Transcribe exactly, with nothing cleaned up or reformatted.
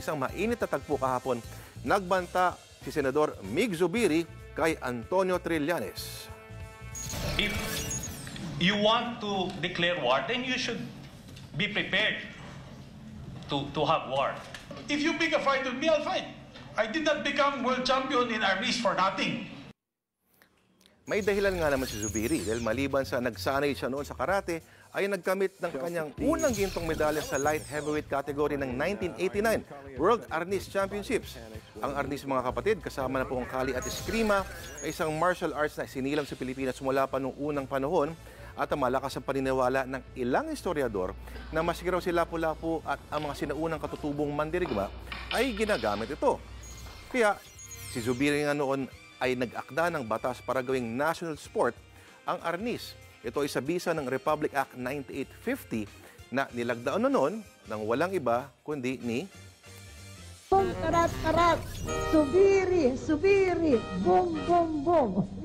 Isang mainit na tagpo kahapon, nagbanta si Senador Mig Zubiri kay Antonio Trillanes. If you want to declare war, then you should be prepared to, to have war. If you pick a fight with me, I'll fight. I did not become world champion in armies for nothing. May dahilan nga naman si Zubiri dahil maliban sa nagsanay siya noon sa karate, ay nagkamit ng kanyang unang gintong medalya sa light heavyweight category ng nineteen eighty-nine World Arnis Championships. Ang Arnis, mga kapatid, kasama na po ang Kali at Eskrima, ay isang martial arts na sinilang sa Pilipinas mula pa noong unang panahon at malakas ang paniniwala ng ilang historiador na maski raw si Lapu-Lapu at ang mga sinaunang katutubong mandirigma ay ginagamit ito. Kaya si Zubiri nga noon ay nag-akda ng batas para gawing national sport ang Arnis. Ito ay sa bisa ng Republic Act ninety-eight fifty na nilagdaan noon ng walang iba kundi ni Karat, karat, Zubiri, Zubiri, bum, bum, bum.